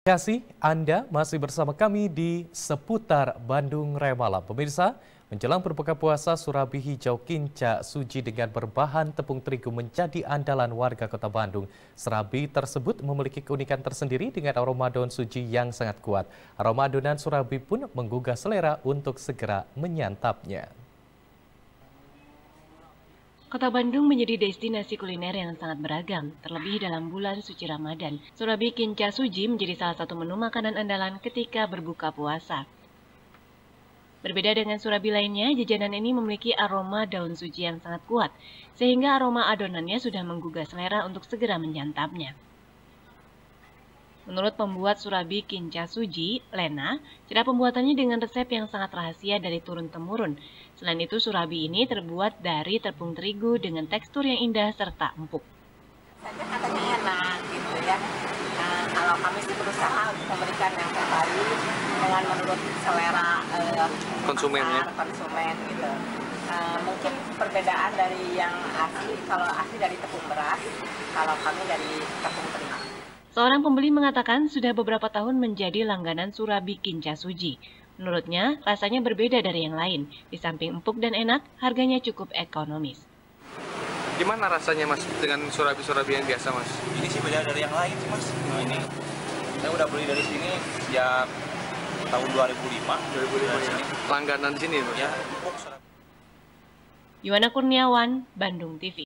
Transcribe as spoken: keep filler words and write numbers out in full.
Terima kasih Anda masih bersama kami di Seputar Bandung Raya Malam. Pemirsa, menjelang berbuka puasa, surabi hijau Kinca Suji dengan berbahan tepung terigu menjadi andalan warga kota Bandung. Surabi tersebut memiliki keunikan tersendiri dengan aroma daun suji yang sangat kuat. Aroma adonan surabi pun menggugah selera untuk segera menyantapnya. Kota Bandung menjadi destinasi kuliner yang sangat beragam, terlebih dalam bulan suci Ramadan. Surabi Kinca Suji menjadi salah satu menu makanan andalan ketika berbuka puasa. Berbeda dengan surabi lainnya, jajanan ini memiliki aroma daun suji yang sangat kuat, sehingga aroma adonannya sudah menggugah selera untuk segera menyantapnya. Menurut pembuat surabi Kinca Suji, Lena, cara pembuatannya dengan resep yang sangat rahasia dari turun-temurun. Selain itu, surabi ini terbuat dari tepung terigu dengan tekstur yang indah serta empuk. Saja katanya enak gitu ya. Nah, kalau kami sih berusaha untuk memberikan yang terbaik dengan menurut selera eh, konsumennya, konsumen gitu. Uh, mungkin perbedaan dari yang asli, kalau asli dari tepung beras, kalau kami dari tepung terigu. Seorang pembeli mengatakan sudah beberapa tahun menjadi langganan surabi Kinca Suji. Menurutnya, rasanya berbeda dari yang lain. Di samping empuk dan enak, harganya cukup ekonomis. Gimana rasanya mas dengan surabi-surabi yang biasa mas? Ini sih beda dari yang lain sih mas. Nah, ini saya udah beli dari sini sejak tahun dua ribu lima. dua ribu lima ya? Langganan sini mas? Ya. Yuwana Kurniawan, Bandung T V.